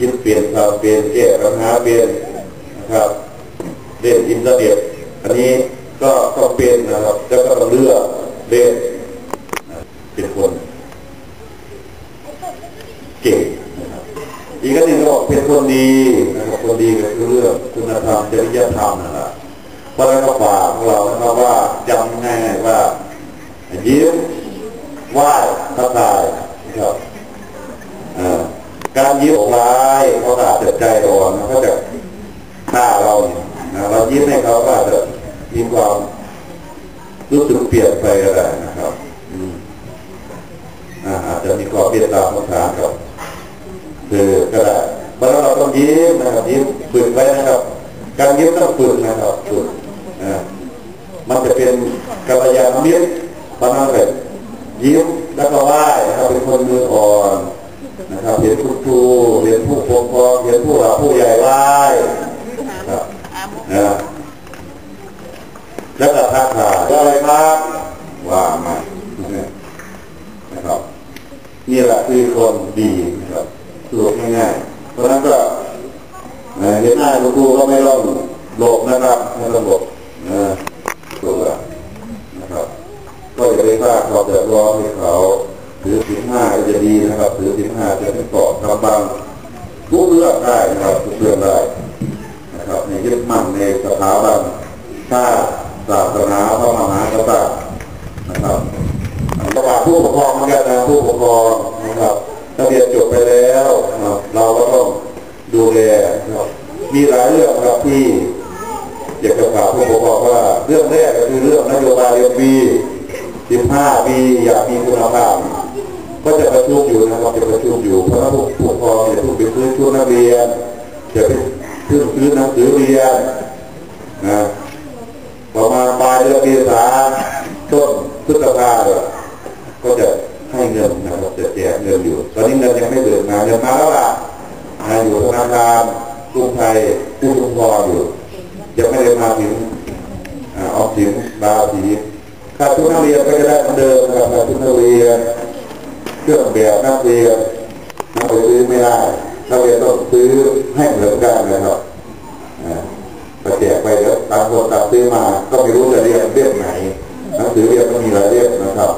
คิดเปลี่ยนทำเปลี่ยนแก้ปัญหาเปลี่ยนนะครับเล่นอินเทอร์เน็ตอันนี้ก็ต้องเป็นนะครับแล้วก็ต้องเลือกเล่นเป็นคนเก่งนะครับอีกอันหนึ่งก็บอกเป็นคนดีนะครับคนดีก็คือเรื่องคุณธรรมจริยธรรมนะครับเพราะฉะนั้นก็ฝากของเรานะครับว่าจำง่ายว่ายิ้มไหว้ทักทายนะครับการยิ้มของร้ายเขาอาจจะใจร้อนเขาจะฆ่าเราเรายิ้มให้เขาก็อาจจะมีความรู้สึกเปลี่ยนไปก็ได้นะครับอาจจะมีความเปลี่ยนตามสงสารกับคือก็ได้เพราะเราต้องยิ้มนะครับยิ้มฝึกไว้นะครับการยิ้มต้องฝึกนะครับฝึกมันจะเป็นกัลยาณมิตรประมาณแบบยิ้มแล้วก็ไหว้นะครับเป็นคนมืออ่อนนะครับเห็นผู้ครูเห็นผู้ปกครองเห็นผู้หลักผู้ใหญ่ไหว้ครับแล้วก็ทักทายอะไรครับว่ามานะครับนี่แหละคือคนดีนะครับสรุปง่ายๆเพราะนั้นก็เห็นหน้าครูก็ไม่ต้องหลบนะครับไม่ต้องหลบตัวนะครับก็อย่าไปสร้างความเดือดร้อนให้เขาถือศีล 5ก็จะดีนะครับถือศีล 5จะเป็นเกราะกำบังทุกเรื่องได้นะครับทุกเรื่องได้นะครับในยึดมั่นในสถาบันชาติศาสนาพระมหากษัตริย์นะครับประวัติผู้ปกครองเหมือนกันนะผู้ปกครองนะครับถ้าเรียนจบไปแล้วเราก็ต้องดูแลนะครับมีหลายเรื่องครับที่อยากจะฝากผู้ปกครองว่าเรื่องแรกก็คือเรื่องนโยบายเรียนปี15 ปีอยากมีคุณภาพก็จะประชุมอยู่นะครับจะประชุมอยู่เพราะว่าผู้ปกครองจะต้องไปซื้อชุดนักเรียนจะไปซื้อหนังสือเรียนนะประมาณปลายเดือนเมษาต้นพฤษภาคมก็จะให้เงินนะครับจะแจกเงินอยู่ตอนนี้เงินยังไม่เบิกมาเงินมาแล้วล่ะอยู่ธนาคารกรุงไทยผู้ชุมพรอยู่ยังไม่ได้มาถึงออมสินบาสีค่าชุดนักเรียนก็จะได้เหมือนเดิมนะครับค่าชุดนักเรียนเครื่องแบบนักเรียนนักเรียนซื้อไม่ได้นักเรียนต้องซื้อให้เหมือนกันนะครับไปแจกไปเดี๋ยวตามคนตามซื้อมาก็ไม่รู้จะเรียนเล่มไหนหนังสือเรียนก็มีหลายเล่มนะครับ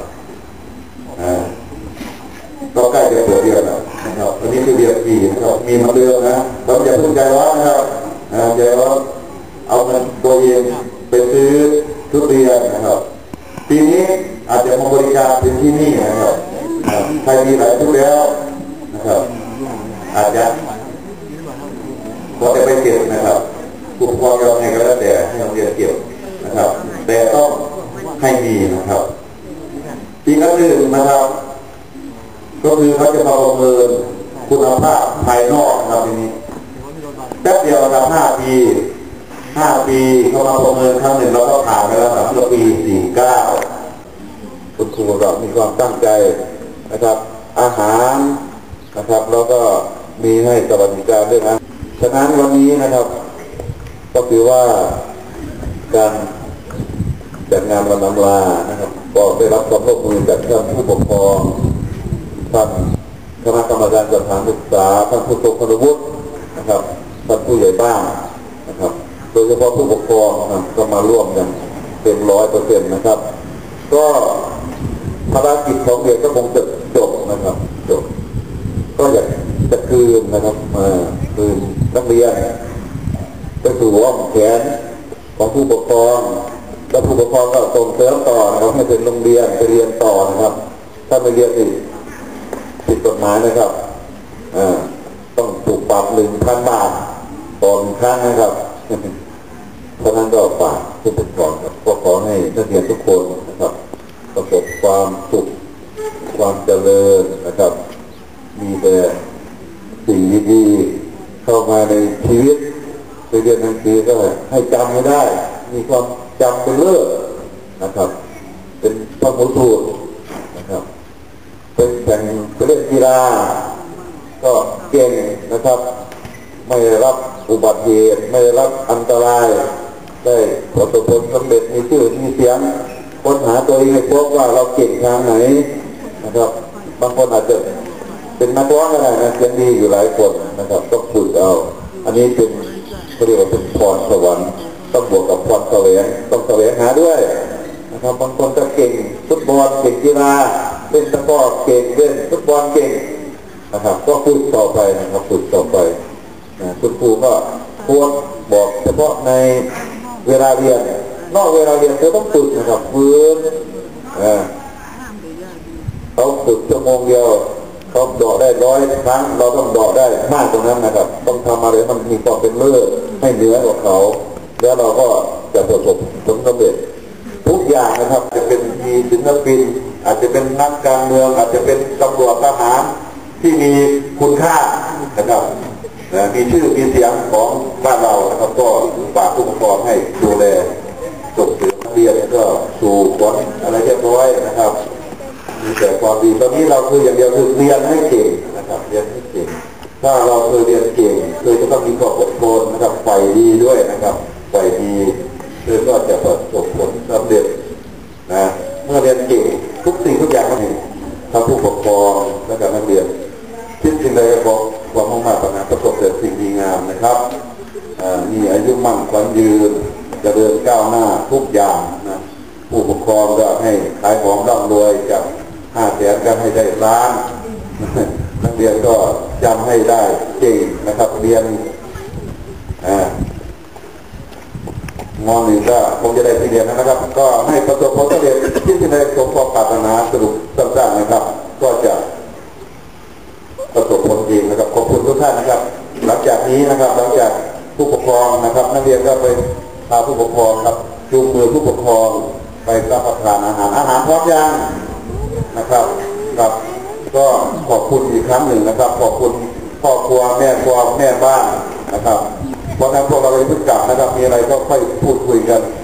ก็ใกล้จะเปิดเรียนแล้วนะครับวันนี้คือเรียนปีนะครับมีมาเดือนนะเราอย่าเพิ่งใจร้อนนะครับใจร้อนเอาเงินตัวเองไปซื้อทุเรียนนะครับปีนี้อาจจะมาบริการถึงที่นี่นะครับใครมีหลายชุดแล้วนะครับอาจจะพอจะไปเก็บนะครับผู้ปกครองยังไงก็แล้วแต่ให้โรงเรียนเก็บนะครับแต่ต้องให้มีนะครับอีกอันหนึ่งนะครับก็คือเขาจะมาประเมินคุณภาพภายนอกนะครับทีนี้แป๊บเดียวนะครับ5 ปีเขามาประเมินครั้งหนึ่งเราก็ผ่านไปแล้วครับเมื่อปี49คุณครูเรามีความตั้งใจนะครับอาหารนะครับแล้วก็มีให้สวัสดิการด้วยนะฉะนั้นวันนี้นะครับก็คือว่าการจัดงานวันอำลานะครับก็ได้รับความร่วมมือจากท่านผู้ปกครองท่านคณะกรรมการสถานศึกษาท่านผู้ทรงคุณวุฒินะครับท่านผู้ใหญ่บ้านนะครับโดยเฉพาะผู้ปกครองนะครับก็มาร่วมกันเต็ม100%นะครับก็ภารกิจของเด็กก็คงจะจบนะครับจบก็อยากจะคืนนะครับคืนนักเรียนไปสู่อ้อมแขนของผู้ปกครองแล้วผู้ปกครองก็ส่งเสริมต่อนะครับให้เป็นโรงเรียนไปเรียนต่อนะครับถ้าไม่เรียนผิดกฎหมายนะครับต้องถูกปรับ 1,000 บาทต่อ1 ครั้งนะครับเพราะนั้นก็ฝากผู้ปกครองก็ขอให้นักเรียนทุกคนนะครับประสบความสุขความเจริญนะครับมีแต่สิ่งดีๆเข้ามาในชีวิตไปเรียนหนังสือก็ให้จำให้ได้มีความจำเป็นเลิศนะครับเป็นพระมุสูตรนะครับเป็นแข่งเล่นกีฬาก็เก่งนะครับไม่รับอุบัติเหตุไม่รับอันตรายได้ประสบผลสำเร็จมีชื่อมีเสียงค้นหาตัวเองให้พบว่าเราเก่งทางไหนนะครับบางคนอาจจะเป็นเป็นนักร้องอะไรนะเสียงดีอยู่หลายคนนะครับต้องฝึกเอาอันนี้เป็นเขาเรียกว่าเป็นพรสวรรค์ต้องบวกกับพรแสวงต้องแสวงหาด้วยนะครับบางคนก็เก่งฟุตบอลเก่งกีฬาเล่นตะกร้อเก่งเล่นฟุตบอลเก่งนะครับก็ฝึกต่อไปนะครับฝึกต่อไปคุณครูก็ควรบอกเฉพาะในเวลาเรียนนอกเวลาเรียนเขาต้องฝึกนะครับฟื้นเขาฝึกชั่วโมงเดียวเขาเดาะได้100 ครั้งเราต้องเดาะได้มากกว่านั้นนะครับต้องทำอะไรมันมีความเป็นเลิศให้เหนือกว่าเขาแล้วเราก็จะประสบผลสำเร็จทุกอย่างนะครับจะเป็นมีศิลปินอาจจะเป็นนักการเมืองอาจจะเป็นตำรวจทหารที่มีคุณค่านะครับมีชื่อมีเสียงของบ้านเรานะครับก็ฝากผู้ปกครองให้ดูแลส่งเสริมเรียนก็สู่ผลอะไรเรียบร้อยนะครับมีแต่ความดีตอนนี้เราคืออย่างเดียวคือเรียนให้เก่งนะครับเรียนให้เก่งถ้าเราเคยเรียนเก่งเคยจะต้องมีความอดทนนะครับใฝ่ดีด้วยนะครับใฝ่ดีก็จะประสบผลสำเร็จนะเมื่อเรียนเก่งทุกสิ่งทุกอย่างก็มีทั้งผู้ปกครองและการนักเรียนคิดสิ่งใดก็บอกความมุ่งมั่นปรารถนาประสบแต่สิ่งดีงามนะครับมีอายุมั่นขวัญยืนเจริญก้าวหน้าทุกอย่างนะผู้ปกครองก็ให้ขายของร่ำรวยจาก500,000ก็ให้ได้ล้านนักเรียนก็จำให้ได้เก่งนะครับเรียนม.1ก็คงจะได้ที่เรียนนะครับก็ให้ประสบผลสำเร็จที่จะได้สมความปรารถนาสรุปสั้นๆนะครับก็จะประสบผลดีนะครับขอบคุณทุกท่านนะครับหลังจากนี้นะครับหลังจากผู้ปกครองนะครับนักเรียนก็ไปพาผู้ปกครองครับจูงมือผู้ปกครองไปรับประทานอาหารพร้อมยังนะครับครับก็ขอบคุณอีกครั้งหนึ่งนะครับขอบคุณพ่อครัวแม่บ้านนะครับเพราะนั้นพวกเราไปพึ่งกลับนะครับมีอะไรก็ค่อยพูดคุยกัน